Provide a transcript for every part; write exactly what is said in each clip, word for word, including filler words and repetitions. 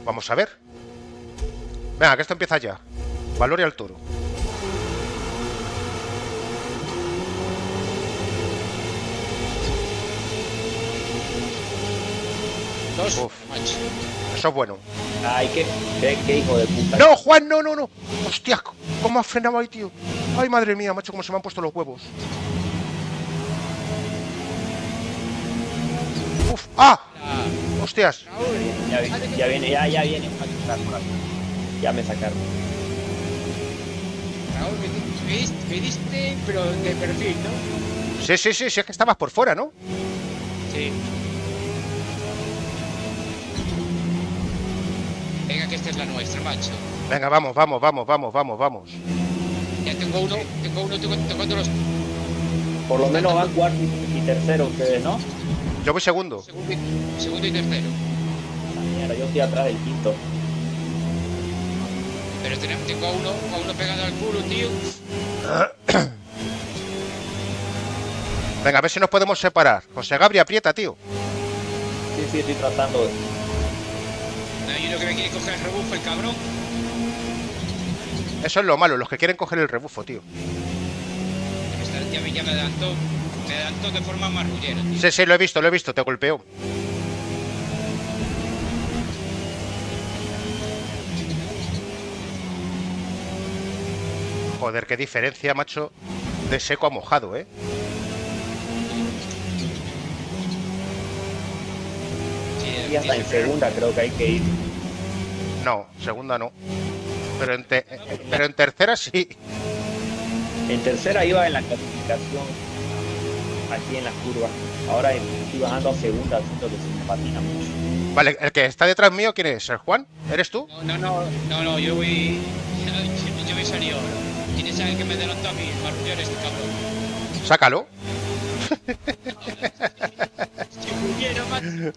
Vamos a ver. Venga, que esto empieza ya. Valoria al toro. Dos, Uf. macho. Eso es bueno. Ay, qué, qué, qué hijo de puta. ¡No, Juan! ¡No, no, no! ¡Hostia! ¿Cómo has frenado ahí, tío? ¡Ay, madre mía, macho! Cómo se me han puesto los huevos. ¡Uf! ¡Ah! Ah, ¡Hostias! Raúl, Ya, vi- ya viene, ya, ya viene. Ya me sacaron. Raúl, me, di- me diste, me diste, pero de perfil, ¿no? Sí, sí, sí, sí, es que estabas por fuera, ¿no? Sí. Venga, que esta es la nuestra, macho. Venga, vamos, vamos, vamos, vamos, vamos, vamos. Ya tengo uno, tengo uno, tengo, tengo los Por lo menos van cuarto y tercero ustedes, ¿no? Yo voy segundo. segundo y, segundo y tercero. Ah, mierda, yo estoy atrás del quinto. Pero tenemos, tengo a uno, a uno pegado al culo, tío. Venga, a ver si nos podemos separar. José Gabri, aprieta, tío. Sí, sí, estoy tratando de... No hay uno que me quiere coger el rebufo, el cabrón. Eso es lo malo, los que quieren coger el rebufo, tío. Ya me, está- ya me, ya me adelantó, me adelantó de forma marrullera, tío. Sí, sí, lo he visto, lo he visto, te golpeó. Joder, qué diferencia, macho, de seco a mojado, ¿eh? Sí, Y hasta en sí, segunda creo que hay que ir. No, segunda no. Pero en, te- pero en tercera sí. En tercera iba en la clasificación aquí en las curvas. Ahora estoy bajando a segunda, siento que se me patina mucho. Vale, el que está detrás mío, ¿quién es? ¿El Juan? ¿Eres tú? No, no, no, no, no, yo voy. Yo voy salido ahora. ¿Quién es el que me adelantó a mí? Marrullero este cabrón. Sácalo. Si pudiera, macho.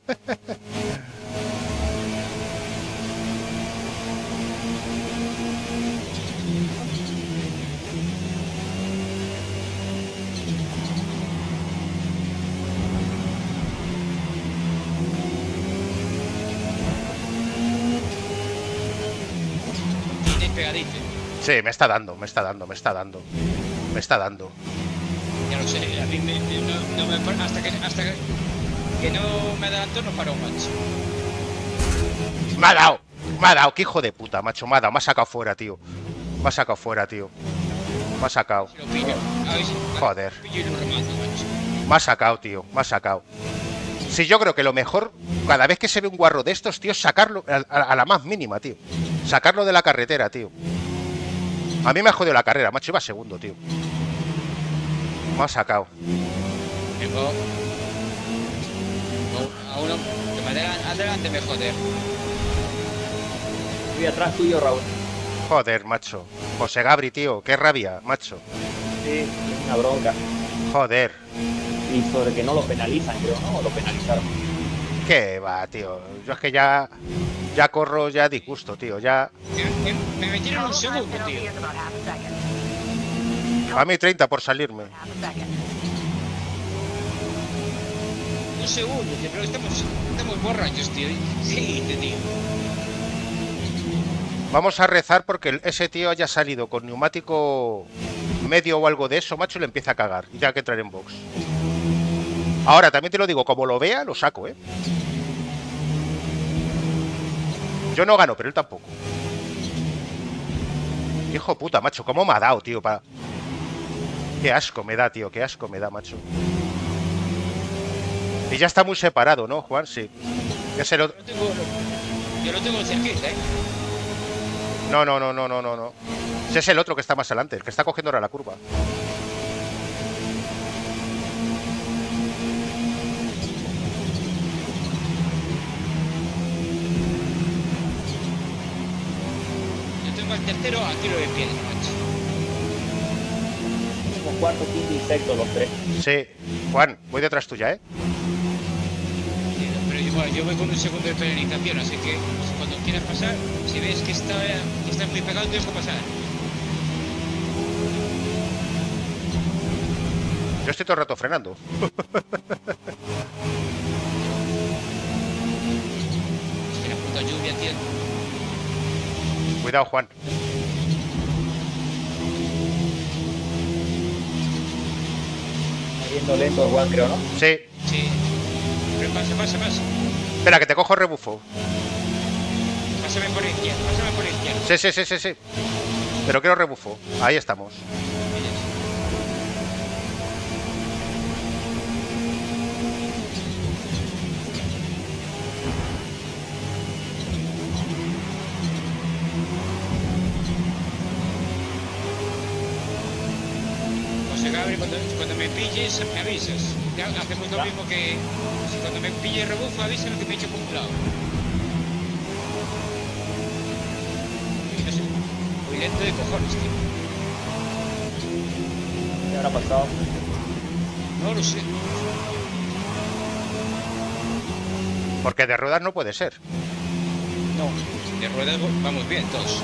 Tienes pegadito. Sí, me está dando, me está dando, me está dando. Me está dando. Ya lo sé, a mí me, me- no, no me par- hasta que hasta que, que no me adelantó no paró, macho. Me ha dado, me ha dado, qué hijo de puta, macho, me ha dado, me ha sacado fuera, tío. Me ha sacado fuera, tío. Me ha sacado. Si lo pillo, a ver si Joder. pillo y lo remato, macho. Me ha sacado, tío, me ha sacado. Sí, yo creo que lo mejor, cada vez que se ve un guarro de estos, tío, es sacarlo a, a- a la más mínima, tío. Sacarlo de la carretera, tío. A mí me ha jodido la carrera, macho, iba segundo, tío. Me ha sacado. Tengo tengo a uno que me adelan- adelante me joder. Estoy atrás tuyo, Raúl. Joder, macho. José Gabri, tío, qué rabia, macho. Sí, es una bronca. Joder. Y sobre que no lo penalizan, creo, ¿no? O lo penalizaron. Qué va, tío. Yo es que ya... Ya corro ya a disgusto, tío. Ya... Me, me- me metieron un segundo, tío. A mí treinta por salirme. Un segundo, tío, pero estamos, estamos borrachos, tío. Sí, tío. Vamos a rezar porque el- ese tío haya salido con neumático medio o algo de eso, macho, y le empieza a cagar. Y tenga que entrar en box. Ahora, también te lo digo, como lo vea, lo saco, ¿eh? Yo no gano, pero él tampoco. Hijo puta, macho, ¿cómo me ha dado, tío? Pa... Qué asco me da, tío, qué asco me da, macho. Y ya está muy separado, ¿no, Juan? Sí. Ya se lo... Yo lo tengo, yo lo tengo cerquita, ¿eh? No, no, no, no, no, no, no. Ese es el otro que está más adelante, el que está cogiendo ahora la curva. Yo tengo al tercero a tiro de piedra, macho. Somos cuarto, quinto y sexto los tres. Sí. Juan, voy detrás tuya, ¿eh? Sí, pero yo, bueno, yo voy con un segundo de penalización, así que cuando quieras pasar, si ves que está, que está muy pegado, tienes que pasar. Yo estoy todo el rato frenando. Es que la puta lluvia, entiendo. Cuidado, Juan. Está yendo lento Juan, creo, ¿no? Sí. Sí. Pero pasa, pasa, pasa. Espera, que te cojo rebufo. Pásame por izquierda, pásame por izquierda. Sí, sí, sí, sí, sí. Pero quiero rebufo. Ahí estamos. José Gabriel, cuando, cuando me pilles, me avisas. Ya hacemos lo Ya. mismo que... Si cuando me pille rebufo, avísame que me echo por un lado. No sé, muy lento de cojones, tío. ¿Qué habrá pasado? No lo sé. Porque de ruedas no puede ser. No, de ruedas vamos bien todos.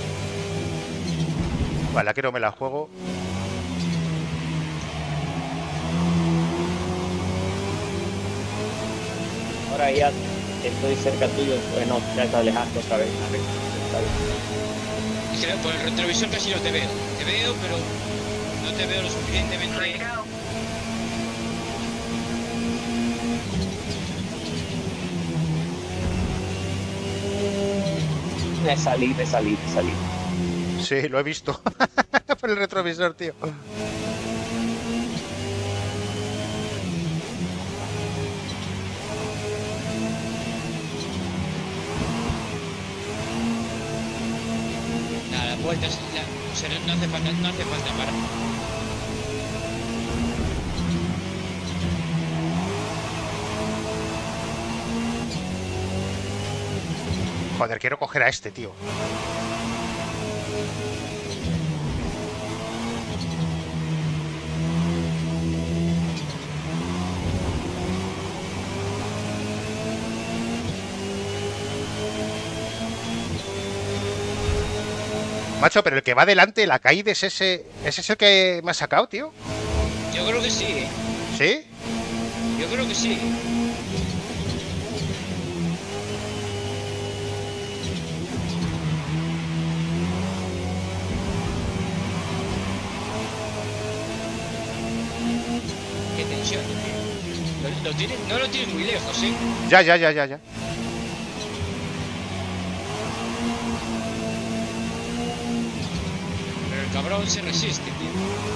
Vale, aquí no me la juego. Ahora ya estoy cerca tuyo, pues no, ya está alejando otra vez. A ver, está bien. Es que por el retrovisor casi no te veo. Te veo, pero no te veo lo suficientemente. Me salí, me salí, me salí. Sí, lo he visto. Por el retrovisor, tío. Nada, las vueltas, la, o sea, no, no hace falta, no hace falta parar. Joder, quiero coger a este, tío. Macho, pero el que va delante, la caída es ese. ¿Ese es el que me ha sacado, tío? Yo creo que sí, ¿eh? ¿Sí? Yo creo que sí. Qué tensión, tío. Lo, lo tiene, no lo tienes muy lejos, ¿eh? Ya, ya, ya, ya, ya. Pero el cabrón se resiste, tío.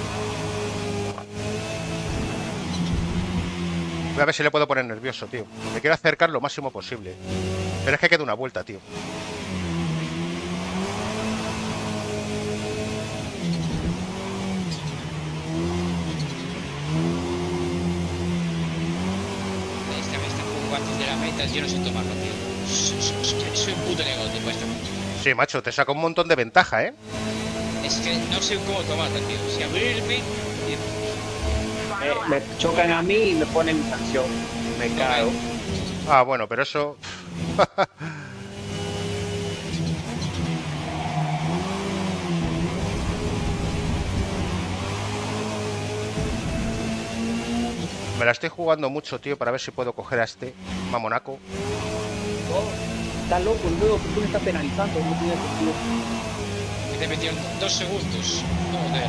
Voy a ver si le puedo poner nervioso, tío. Me quiero acercar lo máximo posible. Pero es que queda una vuelta, tío. Esta vez está un poco antes de la meta, yo no sé tomarlo, tío. Soy, soy- soy un puto negocio para esta. Sí, macho, te saca un montón de ventaja, ¿eh? Es que no sé cómo tomarlo, tío. Si abrirme... Eh, me chocan a mí y me ponen sanción. Me cago. Ah, bueno, pero eso... Me la estoy jugando mucho, tío, para ver si puedo coger a este mamonaco. No, está loco, luego que tú me estás penalizando, no tiene sentido. Que te metieron dos segundos. Joder.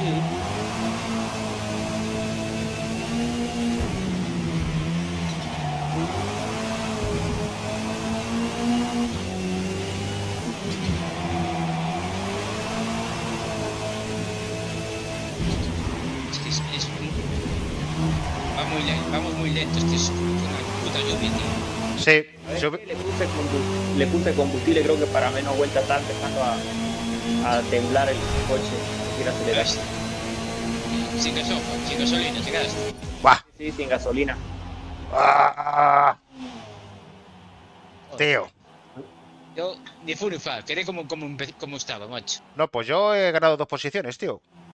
Es que es, es muy... Va muy lento, vamos muy lentos, que es una puta lluvia, tío. Sí, A ver, yo- le, puse combu- le puse combustible, creo que para menos vueltas está empezando a, a temblar el coche. Quiero acelerar. Sin gasolina, sin gasolina, te quedaste. ¡Buah! Sí, sin gasolina. ¡Ah! Tío. Yo, ni fu ni fa, quedé como, como, empe- como estaba, macho. No, pues yo he ganado dos posiciones, tío.